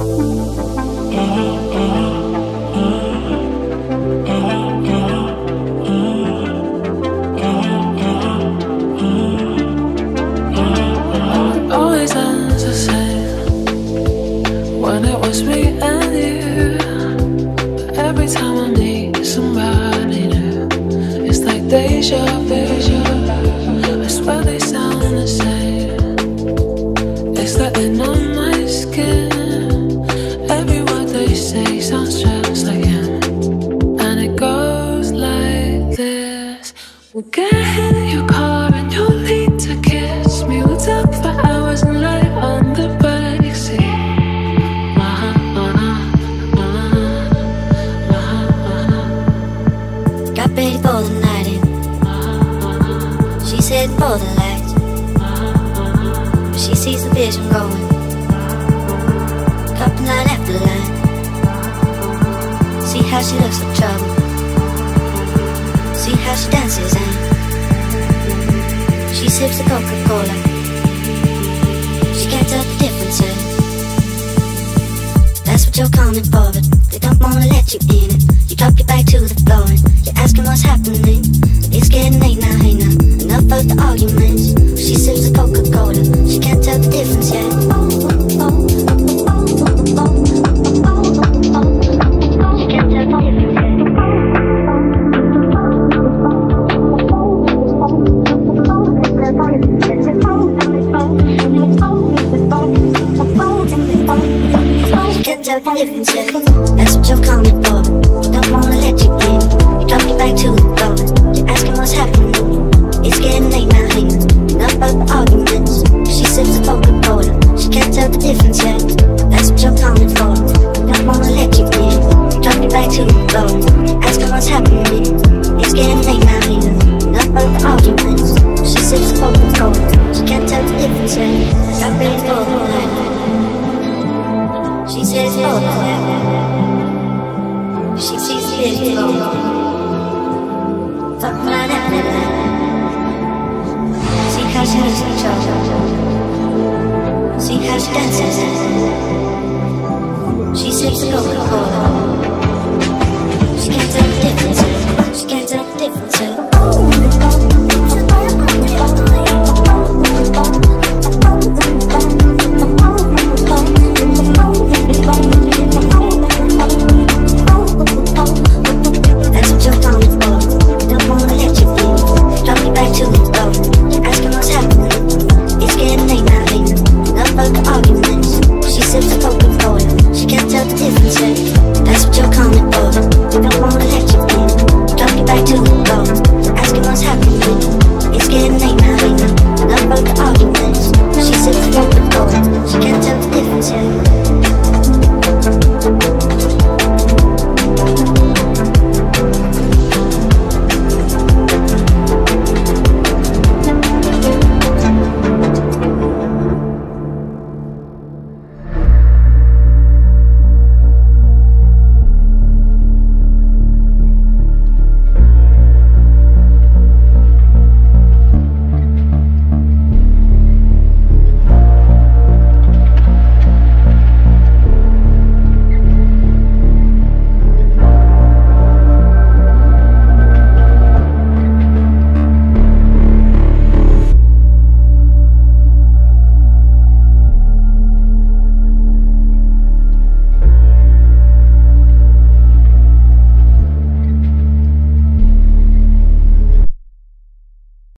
Always ends the same when it was me and you. But every time I need somebody new, it's like deja vu. I swear they sound the same. It's like they know my skin. Every word they say sounds just like him. And it goes like this. We'll get in your car and you'll need to kiss me. We'll talk for hours and lie on the backseat. Got ready for the night in. She's heading for the lights, but she sees the vision going. Couple line after line. See how she looks like trouble. See how she dances and she sips the Coca-Cola. She can't tell the difference, eh? That's what you're coming for, but they don't wanna let you in it. You drop your back to the floor and you're asking what's happening. It's getting late now, hey now, enough of the arguments. She sips the Coca-Cola, she can't tell the difference yet. She can't tell the difference yet. That's what you're coming for. Don't wanna let you in. You drop your back to the floor. You're asking what's happening. It's getting late now, hey now. Enough of the arguments. She sips the Coca-Cola. She can't tell the difference yet. That's what you're coming for. Don't wanna let you in. You drop your back to the floor. You're asking what's happening. It's getting late now, hey now. Enough of the arguments. She sips the Coca-Cola. She can't tell the difference yet. Got ready for the night. She says, oh, she sees the vision go. Fuck right after that. See how she looks like trouble. See how she dances.